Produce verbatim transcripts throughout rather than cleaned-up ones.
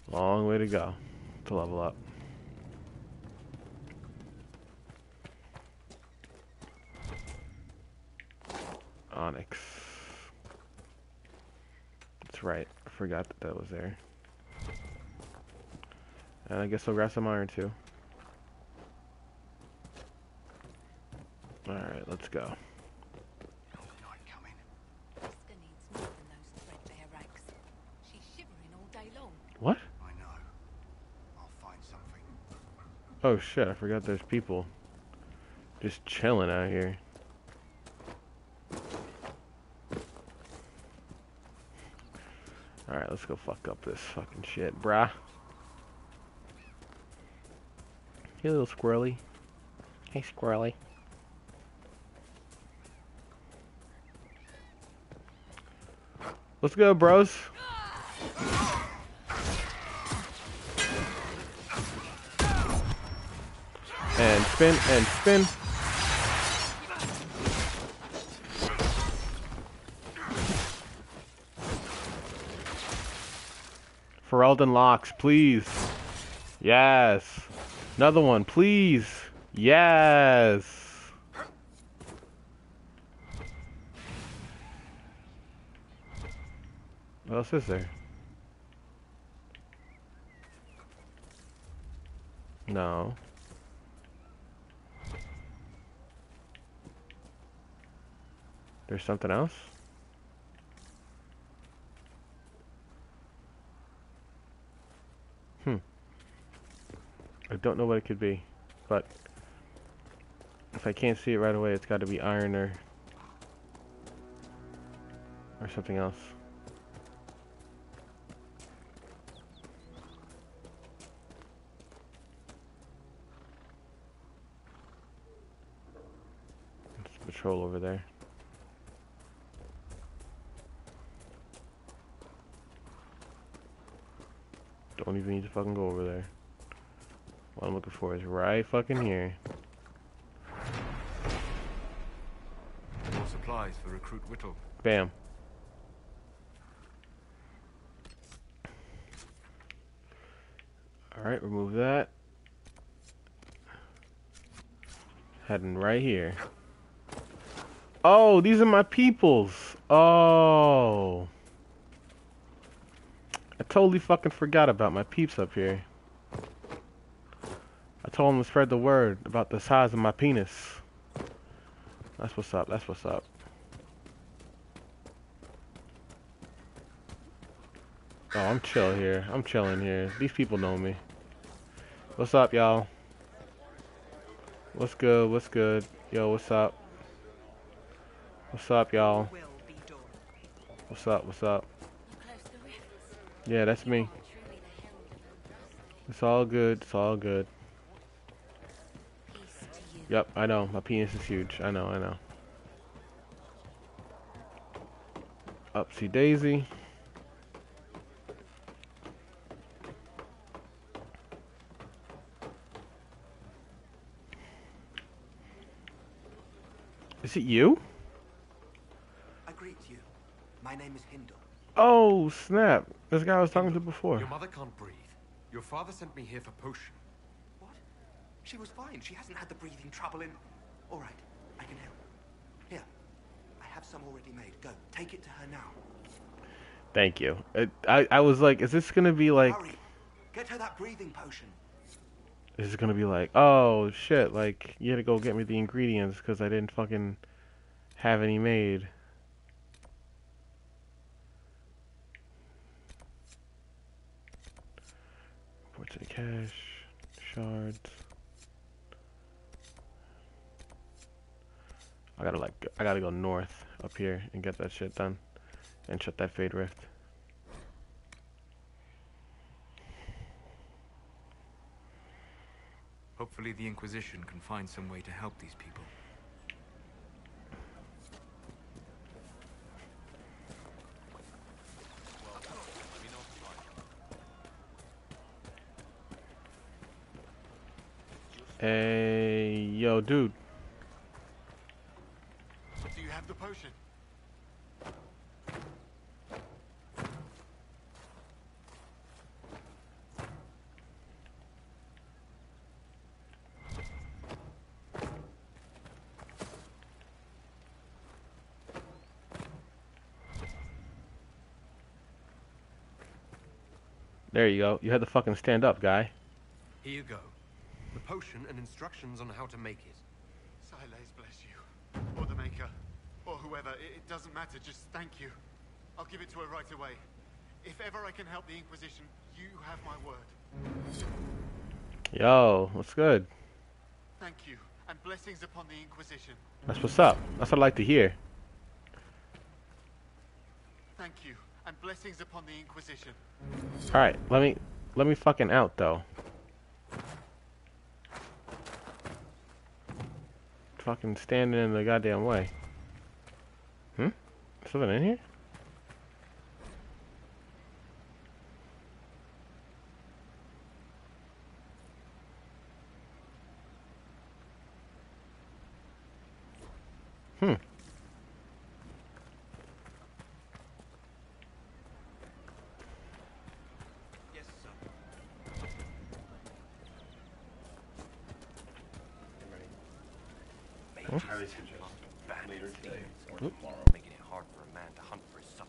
Long way to go to level up. Onyx. That's right. I forgot that that was there. And I guess I'll grab some iron too. Alright, let's go. Night coming. Wesker needs more than those threadbare rags. She's shivering all day long. What? I know. I'll find something. Oh shit, I forgot there's people just chilling out here. Alright, let's go fuck up this fucking shit, brah. Hey, little squirrely. Hey, squirrely. Let's go, bros. And spin, and spin. Ferelden locks, please. Yes. Another one, please. Yes. What else is there? No. There's something else? Hmm. I don't know what it could be, but if I can't see it right away, it's got to be iron or or something else. There's a patrol over there. Don't even need to fucking go over there. What I'm looking for is right fucking here. More supplies for Recruit Whittle. Bam. Alright, remove that. Heading right here. Oh, these are my peoples. Oh. I totally fucking forgot about my peeps up here. I told them to spread the word about the size of my penis. That's what's up, that's what's up. Oh, I'm chill here. I'm chilling here. These people know me. What's up, y'all? What's good? What's good? Yo, what's up? What's up, y'all? What's up? What's up? Yeah, that's me. It's all good. It's all good. Yep, I know. My penis is huge. I know, I know. Upsy daisy. Is it you? I greet you. My name is Hindle. Oh, snap. This guy I was talking to before. Your mother can't breathe. Your father sent me here for potion. What? She was fine. She hasn't had the breathing trouble in... All right, I can help. Here, I have some already made. Go, take it to her now. Thank you. It, I, I was like, is this going to be like... Hurry, get her that breathing potion. Is it going to be like, oh, shit, like, you had to go get me the ingredients because I didn't fucking have any made. Ports of cash, shards. I gotta like, I gotta go north up here and get that shit done, and shut that Fade Rift. Hopefully the Inquisition can find some way to help these people. Hey, yo, dude. Do you have the potion? There you go. You had to fucking stand up, guy. Here you go. The potion and instructions on how to make it. Silas bless you. Or the Maker. Or whoever. It, it doesn't matter. Just thank you. I'll give it to her right away. If ever I can help the Inquisition, you have my word. Yo, what's good? Thank you. And blessings upon the Inquisition. That's what's up. That's what I like to hear. Thank you. And blessings upon the Inquisition. Alright, let me let me fucking out though. Fucking standing in the goddamn way. Hmm? Something in here? Hmm. Yes, sir. Huh? Highly suggest later today or Oop. tomorrow, making it hard for a man to hunt for his supper.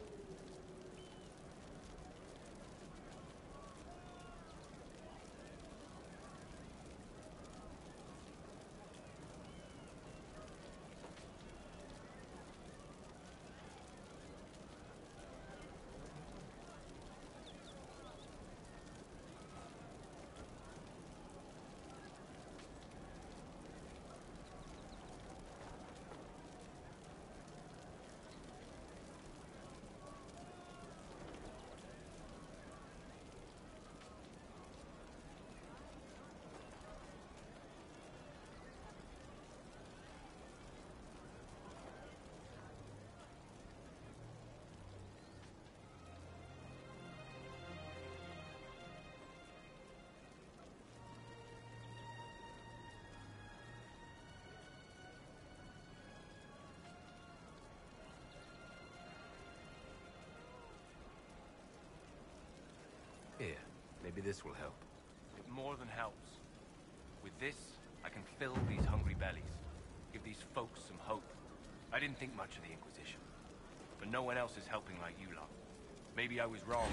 Here, maybe this will help. It more than helps. With this, I can fill these hungry bellies. Give these folks some hope. I didn't think much of the Inquisition. But no one else is helping like you lot. Maybe I was wrong.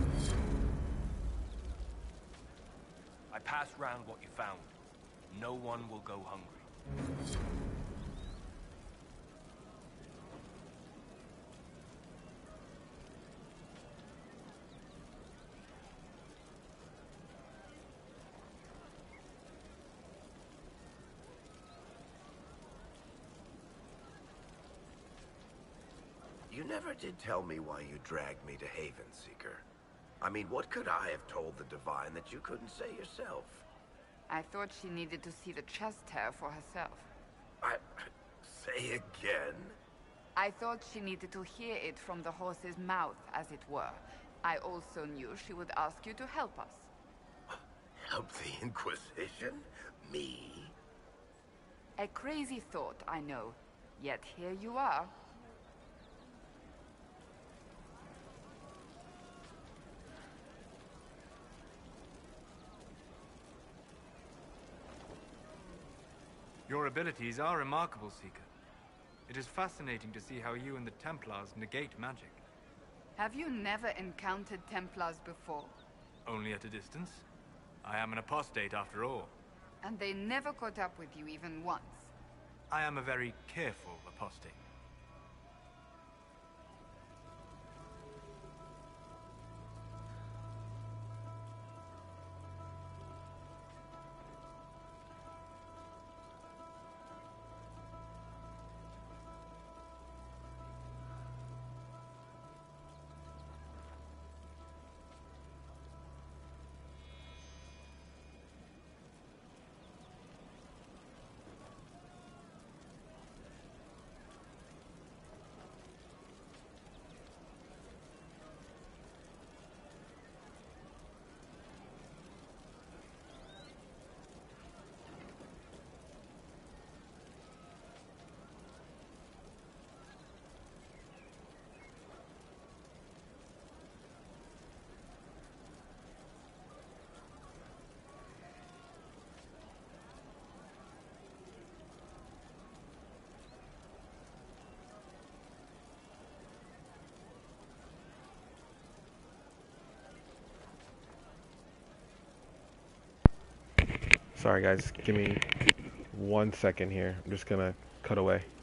I passed round what you found. No one will go hungry. You never did tell me why you dragged me to Haven, Seeker. I mean, what could I have told the Divine that you couldn't say yourself? I thought she needed to see the chest hair for herself. I... say again? I thought she needed to hear it from the horse's mouth, as it were. I also knew she would ask you to help us. Help the Inquisition? Me? A crazy thought, I know. Yet here you are. Your abilities are remarkable, Seeker. It is fascinating to see how you and the Templars negate magic. Have you never encountered Templars before? Only at a distance. I am an apostate after all. And they never caught up with you even once? I am a very careful apostate. Sorry guys, give me one second here. I'm just gonna cut away.